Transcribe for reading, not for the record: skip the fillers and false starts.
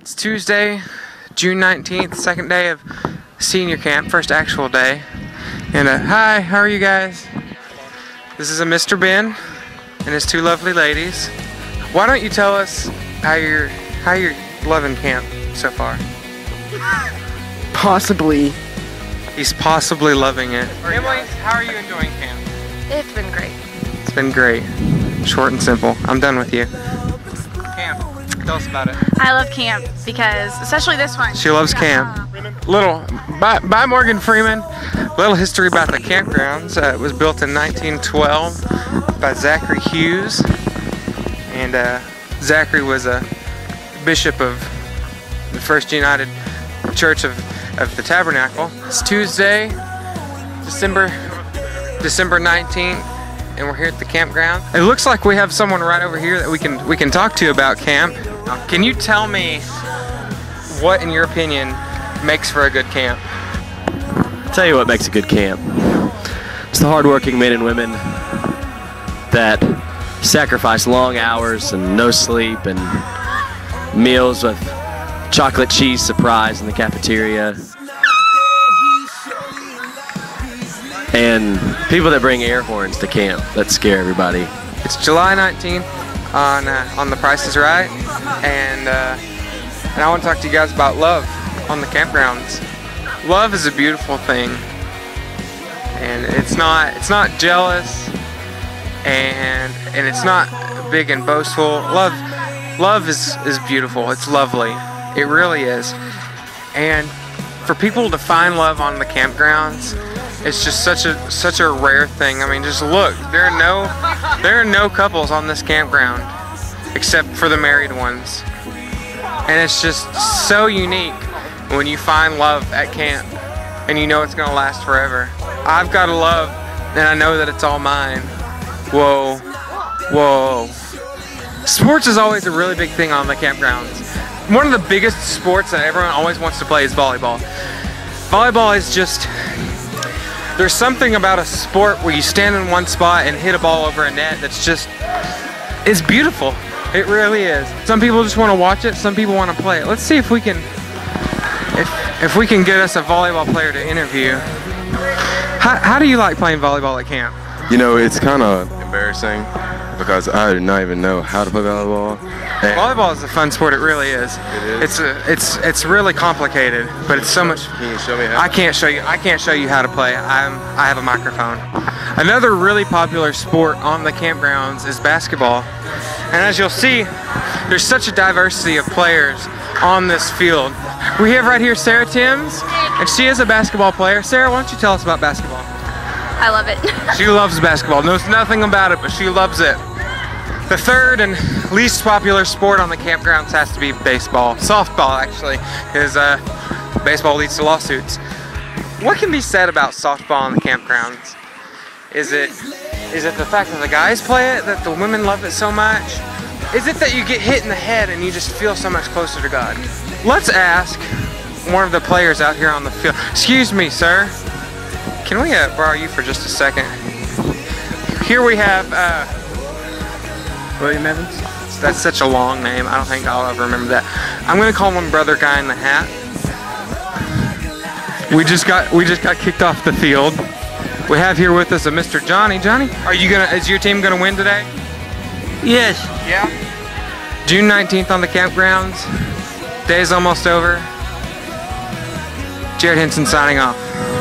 It's Tuesday, June 19th, second day of senior camp, first actual day. And hi, how are you guys? This is a Mr. Ben and his two lovely ladies. Why don't you tell us how you're loving camp so far? Possibly. He's possibly loving it. Emily, how are you enjoying camp? It's been great. It's been great. Short and simple. I'm done with you. Camp, tell us about it. I love camp because, especially this one. She loves camp. Little, by Morgan Freeman, little history about the campgrounds. It was built in 1912 by Zachary Hughes. And Zachary was a bishop of the First United Church of the Tabernacle. It's Tuesday, December 19th, and we're here at the campground. It looks like we have someone right over here that we can talk to about camp. Can you tell me what, in your opinion, makes for a good camp? I'll tell you what makes a good camp. It's the hardworking men and women that sacrifice long hours and no sleep and meals with chocolate cheese surprise in the cafeteria. And people that bring air horns to camp that scare everybody. It's July 19th on The Price is Right, and I want to talk to you guys about love on the campgrounds. Love is a beautiful thing, and it's not jealous, and it's not big and boastful. Love is beautiful. It's lovely. It really is. And for people to find love on the campgrounds, it's just such a rare thing. I mean, just look. There are no couples on this campground except for the married ones. And it's just so unique when you find love at camp and you know it's gonna last forever. I've got a love and I know that it's all mine. Whoa, whoa. Sports is always a really big thing on the campgrounds. One of the biggest sports that everyone always wants to play is volleyball. Volleyball is just, there's something about a sport where you stand in one spot and hit a ball over a net that's just, it's beautiful. It really is. Some people just want to watch it, some people want to play it. Let's see if we can, if we can get us a volleyball player to interview. How do you like playing volleyball at camp? You know, it's kind of embarrassing because I do not even know how to play volleyball. And volleyball is a fun sport. It really is. It is. It's really complicated, but it's so much. Can you show me how? I can't show you how to play. I have a microphone. Another really popular sport on the campgrounds is basketball, and as you'll see, there's such a diversity of players on this field. We have right here Sarah Timms, and she is a basketball player. Sarah, why don't you tell us about basketball? I love it. She loves basketball. Knows nothing about it, but she loves it. The third and least popular sport on the campgrounds has to be baseball. Softball, actually, because baseball leads to lawsuits. What can be said about softball on the campgrounds? Is it the fact that the guys play it, that the women love it so much? Is it that you get hit in the head and you just feel so much closer to God? Let's ask one of the players out here on the field. Excuse me, sir. Can we borrow you for just a second? Here we have William Evans. That's such a long name. I don't think I'll ever remember that. I'm gonna call him Brother Guy in the Hat. We just got kicked off the field. We have here with us a Mr. Johnny. Johnny, is your team gonna win today? Yes. Yeah. June 19th on the campgrounds. Day's almost over. Jared Henson signing off.